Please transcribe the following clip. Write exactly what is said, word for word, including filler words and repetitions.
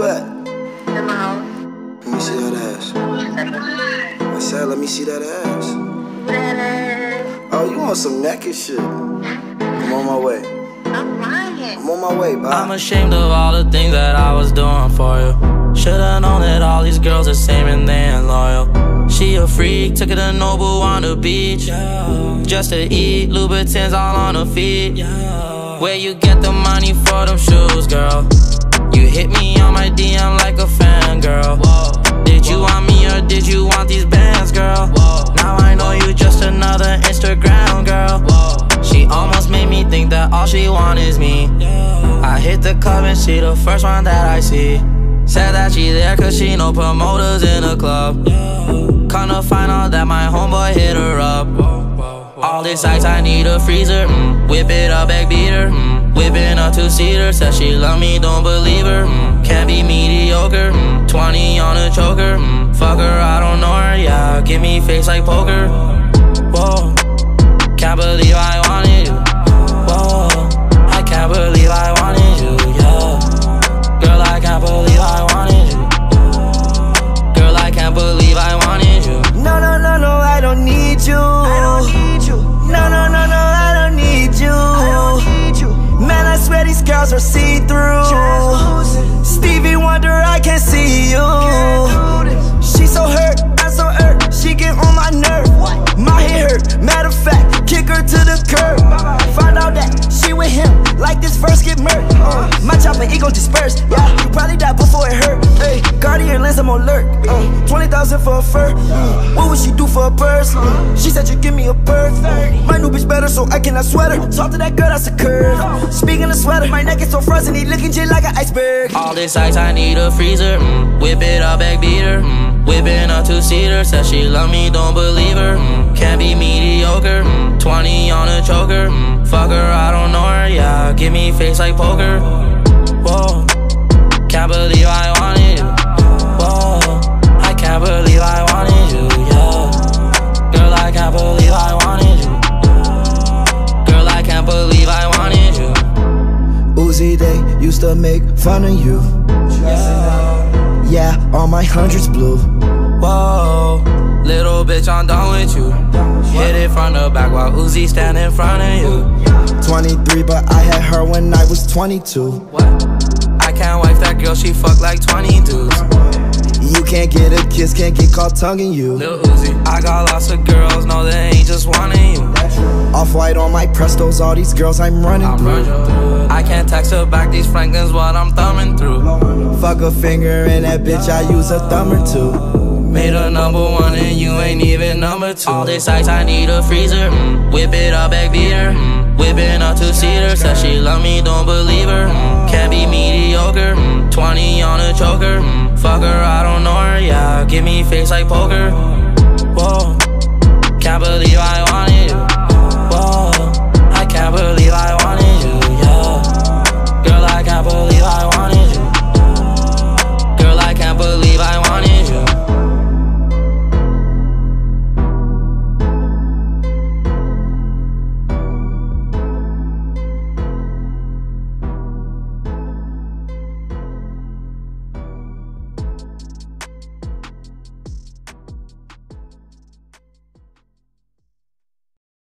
you at? In my house. Let me see that ass. I said, let me see that ass. That ass. Oh, you want some naked shit? I'm on my way. I'm lying. I'm on my way, bye. I'm ashamed of all the things that I was doing for you. Should've known that all these girls are same and they ain't loyal. She a freak, took her to Noble on the beach, yeah. Just to eat, Louboutins all on her feet, yeah. Where you get the money for them shoes, girl? You hit me on my D M like a fan, girl. Whoa. Did you want me or did you want these bands, girl? Whoa. Now I know you just another Instagram girl. Whoa. She almost made me think that all she want is me, yeah. I hit the club and she the first one that I see. Said that she there cause she know promoters in the club, yeah. Come to find out that my homeboy hit her up. All this ice, I need a freezer, mm. Whip it up, back beater, mm. Whipping a two-seater. Said she love me, don't believe her, mm. Can't be mediocre, mm. twenty on a choker, mm. Fuck her, I don't know her, yeah. Give me face like poker. Whoa, can't believe I wanted you. Whoa, I can't believe I wanted you, yeah. Girl, I can't believe I wanted you. Girl, I can't believe I wanted you. No, no, no, no, I don't need you. I don't need you. No, no, no, no, I don't need you. I don't need you. Man, I swear these girls are see-through. Stevie Wonder, I can't see you. She so hurt, I'm so hurt. She get on my nerve. My head hurt. Matter of fact, kick her to the curb. Find out that she with him, like this verse get murked. Uh, my chopper ego dispersed. Yeah, you probably died before it hurt. Hey, Guardian lens, I'm on alert. Uh, Twenty thousand for a fur. Mm, what would she do for a purse? Mm, she said you give me a purse. My new bitch better, so I cannot sweat her. Talk to that girl, that's a curve. Speaking of sweater, my neck is so frozen, he looking just like an iceberg. All this ice, I need a freezer, mm. Whip it up, back beater, mm. Whipping a two-seater. Said she love me, don't believe her, mm. Can't be mediocre, mm. twenty on a choker, mm. Fuck her, I don't know her, yeah. Give me face like poker. Whoa, can't believe I wanted you. Whoa, I can't believe I wanted you, yeah. Girl, I can't believe I wanted you. Girl, I can't believe I wanted you. Uzi, they used to make fun of you. Yeah, yeah, all my hundreds blue. Whoa, little bitch, I'm done with you. Hit it from the back while Uzi stand in front of you. Twenty-three, but I had her when I was twenty-two. What? I can't wife that girl, she fuck like twenty dudes. You can't get a kiss, can't get caught tonguing you. Lil Uzi, I got lots of girls, no they ain't just wanting you. Off-white on my Prestos, all these girls I'm running I'm through. running. I can't text her back, these Franklins what I'm thumbing through. Fuck a finger in that bitch, I use a thumb or two. Made her number one and you ain't even number two. All this ice, I need a freezer, mm. Whip it up, back beater, mm. Whipping a two-seater. Said she love me, don't believe her, mm. Can't be mediocre, mm. twenty on a choker, mm. Fuck her, I don't know her, yeah. Give me face like poker. Whoa, can't believe I